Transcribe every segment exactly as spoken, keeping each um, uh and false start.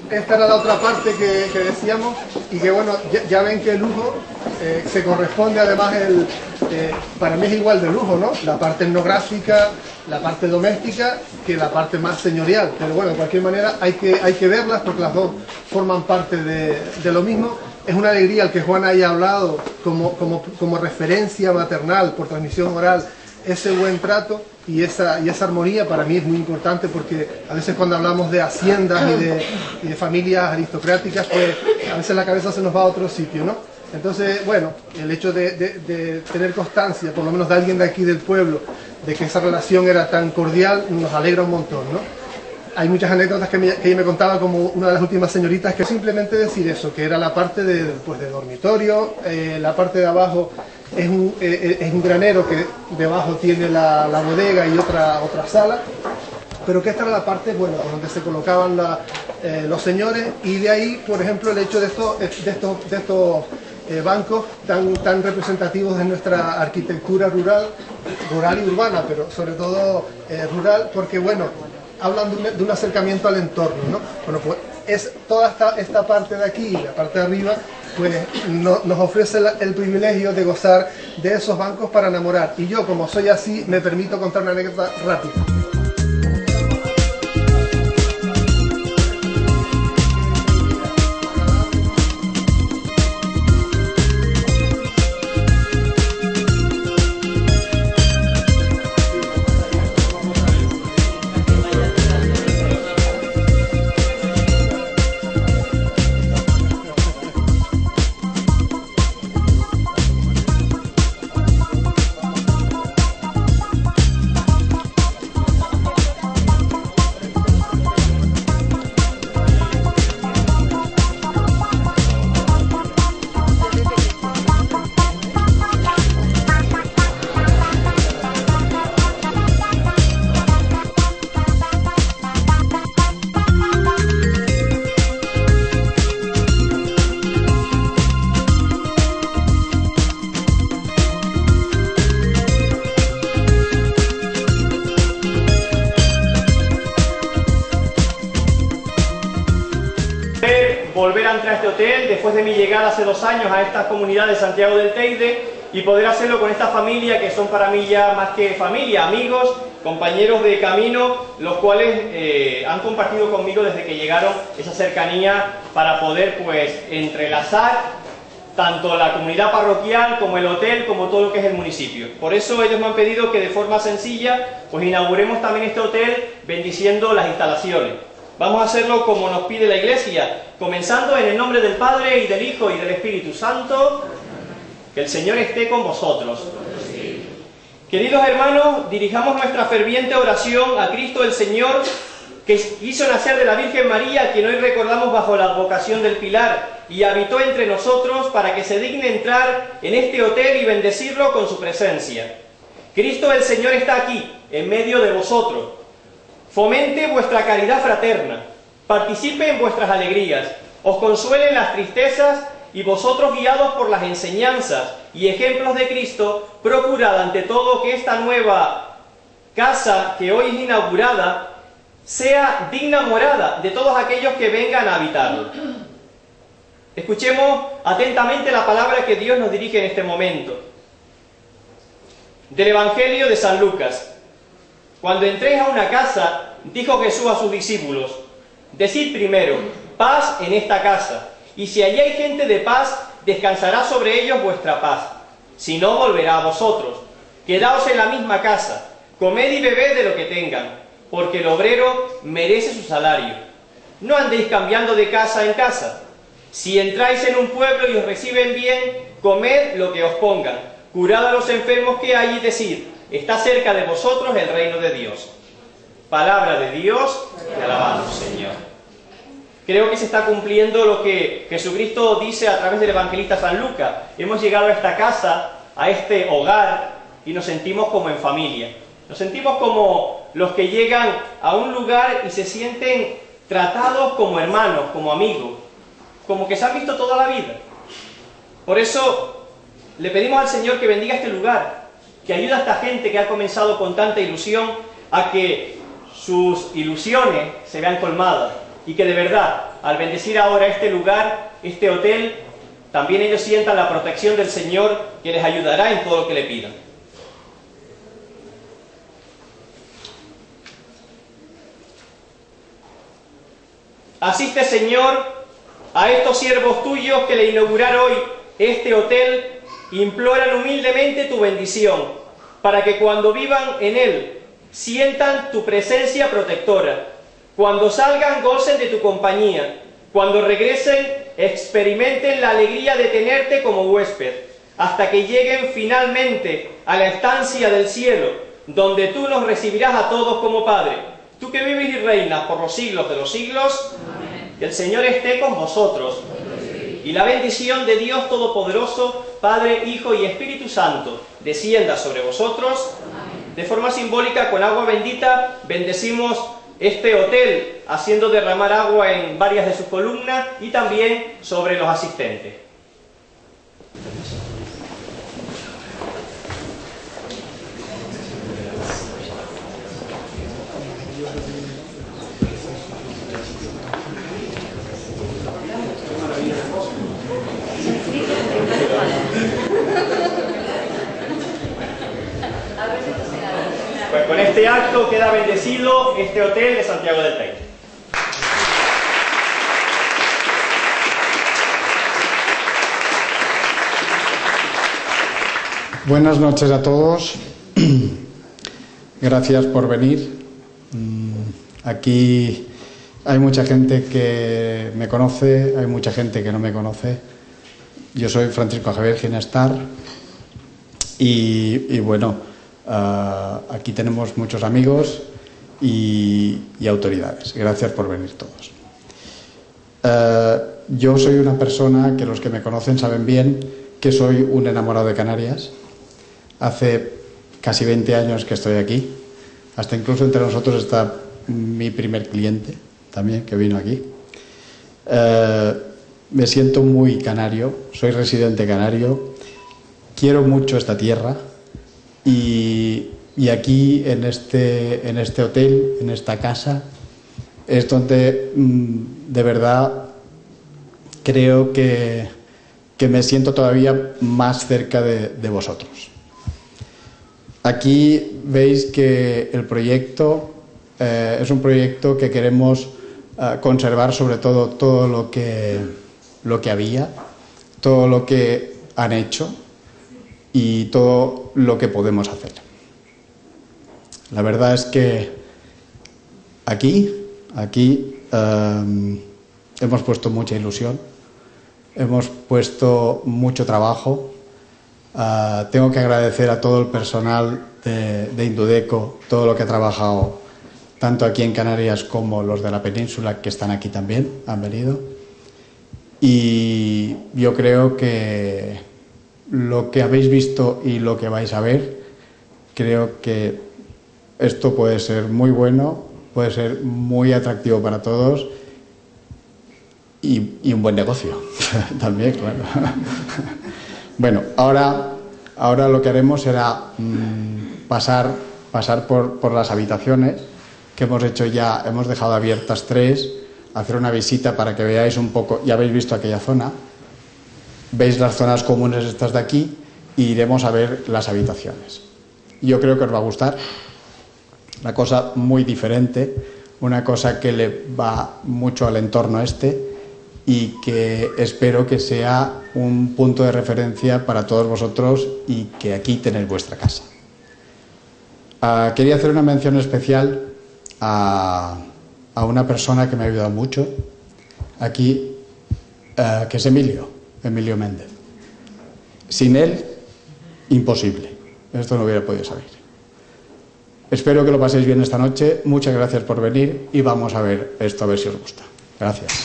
esta era la otra parte que, que decíamos, y que bueno, ya, ya ven que el lujo eh, se corresponde además, el, eh, para mí es igual de lujo, ¿no? La parte etnográfica, la parte doméstica, que la parte más señorial, pero bueno, de cualquier manera hay que, hay que verlas porque las dos forman parte de, de lo mismo. Es una alegría el que Juan haya hablado como, como, como referencia maternal por transmisión oral, ese buen trato y esa, y esa armonía para mí es muy importante, porque a veces cuando hablamos de haciendas y de, y de familias aristocráticas, pues a veces la cabeza se nos va a otro sitio, ¿no? Entonces, bueno, el hecho de, de, de tener constancia, por lo menos de alguien de aquí del pueblo, de que esa relación era tan cordial, nos alegra un montón, ¿no? Hay muchas anécdotas que, me, que ella me contaba, como una de las últimas señoritas, que simplemente decir eso, que era la parte de, pues, de dormitorio, eh, la parte de abajo es un, eh, es un granero que debajo tiene la, la bodega y otra, otra sala, pero que esta era la parte, bueno, donde se colocaban la, eh, los señores, y de ahí, por ejemplo, el hecho de estos, de estos, de estos eh, bancos tan, tan representativos de nuestra arquitectura rural, rural y urbana, pero sobre todo eh, rural, porque bueno, hablan de un, de un acercamiento al entorno, ¿no? Bueno, pues es toda esta, esta parte de aquí, la parte de arriba, pues no, nos ofrece la, el privilegio de gozar de esos bancos para enamorar. Y yo, como soy así, me permito contar una anécdota rápida. Volver a entrar a este hotel después de mi llegada hace dos años a esta comunidad de Santiago del Teide, y poder hacerlo con esta familia que son para mí ya más que familia, amigos, compañeros de camino, los cuales eh, han compartido conmigo desde que llegaron esa cercanía para poder pues entrelazar tanto la comunidad parroquial como el hotel, como todo lo que es el municipio. Por eso ellos me han pedido que de forma sencilla pues inauguremos también este hotel bendiciendo las instalaciones. Vamos a hacerlo como nos pide la Iglesia, comenzando en el nombre del Padre, y del Hijo, y del Espíritu Santo. Que el Señor esté con vosotros. Sí. Queridos hermanos, dirijamos nuestra ferviente oración a Cristo el Señor, que hizo nacer de la Virgen María, a quien hoy recordamos bajo la advocación del Pilar, y habitó entre nosotros para que se digne entrar en este hotel y bendecirlo con su presencia. Cristo el Señor está aquí, en medio de vosotros. Fomente vuestra caridad fraterna, participe en vuestras alegrías, os consuele en las tristezas, y vosotros, guiados por las enseñanzas y ejemplos de Cristo, procurad ante todo que esta nueva casa que hoy es inaugurada sea digna morada de todos aquellos que vengan a habitarla. Escuchemos atentamente la palabra que Dios nos dirige en este momento. Del Evangelio de San Lucas. Cuando entréis a una casa, dijo Jesús a sus discípulos, decid primero, paz en esta casa, y si allí hay gente de paz, descansará sobre ellos vuestra paz. Si no, volverá a vosotros. Quedaos en la misma casa, comed y bebed de lo que tengan, porque el obrero merece su salario. No andéis cambiando de casa en casa. Si entráis en un pueblo y os reciben bien, comed lo que os pongan, curad a los enfermos que hay y decid, está cerca de vosotros el reino de Dios. Palabra de Dios, te alabamos, Señor. Creo que se está cumpliendo lo que Jesucristo dice a través del evangelista San Lucas. Hemos llegado a esta casa, a este hogar, y nos sentimos como en familia. Nos sentimos como los que llegan a un lugar y se sienten tratados como hermanos, como amigos, como que se han visto toda la vida. Por eso le pedimos al Señor que bendiga este lugar, que ayude a esta gente que ha comenzado con tanta ilusión a que sus ilusiones se vean colmadas y que de verdad al bendecir ahora este lugar, este hotel, también ellos sientan la protección del Señor, que les ayudará en todo lo que le pidan. Asiste, Señor, a estos siervos tuyos que le inaugurar hoy este hotel, imploran humildemente tu bendición, para que cuando vivan en él sientan tu presencia protectora, cuando salgan gocen de tu compañía, cuando regresen experimenten la alegría de tenerte como huésped, hasta que lleguen finalmente a la estancia del cielo, donde tú nos recibirás a todos como Padre, tú que vives y reinas por los siglos de los siglos. Amén. Que el Señor esté con vosotros, y la bendición de Dios Todopoderoso, Padre, Hijo y Espíritu Santo, descienda sobre vosotros. Amén. De forma simbólica, con agua bendita, bendecimos este hotel, haciendo derramar agua en varias de sus columnas y también sobre los asistentes. Pues con este acto queda bendecido este hotel de Santiago del Teide. Buenas noches a todos. Gracias por venir. Aquí hay mucha gente que me conoce, hay mucha gente que no me conoce. Yo soy Francisco Javier Ginestar y, y bueno, Uh, aquí tenemos muchos amigos y, y autoridades. Gracias por venir todos. Uh, yo soy una persona que los que me conocen saben bien que soy un enamorado de Canarias. Hace casi veinte años que estoy aquí. Hasta incluso entre nosotros está mi primer cliente también que vino aquí. Uh, me siento muy canario, soy residente canario, quiero mucho esta tierra. Y, y aquí en este, en este hotel, en esta casa, es donde mmm, de verdad creo que, que me siento todavía más cerca de, de vosotros. Aquí veis que el proyecto eh, es un proyecto que queremos eh, conservar, sobre todo todo lo que, lo que había, todo lo que han hecho y todo lo que podemos hacer. La verdad es que aquí, aquí eh, hemos puesto mucha ilusión, hemos puesto mucho trabajo. Uh, tengo que agradecer a todo el personal de, de Indudeco, todo lo que ha trabajado, tanto aquí en Canarias como los de la península, que están aquí también, han venido. Y yo creo que lo que habéis visto y lo que vais a ver, creo que esto puede ser muy bueno, puede ser muy atractivo para todos y, y un buen negocio también, claro. Bueno, ahora, ahora lo que haremos será mmm, pasar, pasar por, por las habitaciones que hemos hecho ya, hemos dejado abiertas tres, hacer una visita para que veáis un poco, ya habéis visto aquella zona. Veis las zonas comunes estas de aquí y iremos a ver las habitaciones. Yo creo que os va a gustar. Una cosa muy diferente, una cosa que le va mucho al entorno este y que espero que sea un punto de referencia para todos vosotros y que aquí tenéis vuestra casa. Uh, quería hacer una mención especial a, a una persona que me ha ayudado mucho aquí, uh, que es Emilio. Emilio Méndez. Sin él, imposible. Esto no hubiera podido salir. Espero que lo paséis bien esta noche. Muchas gracias por venir y vamos a ver esto, a ver si os gusta. Gracias.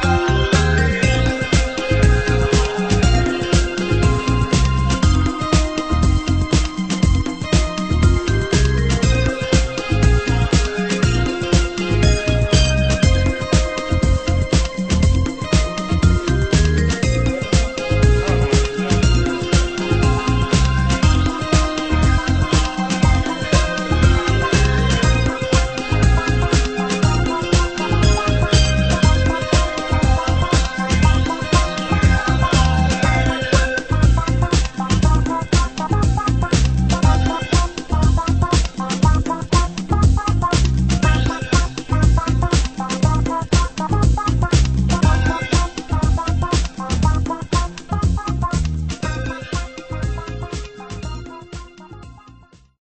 Thank you.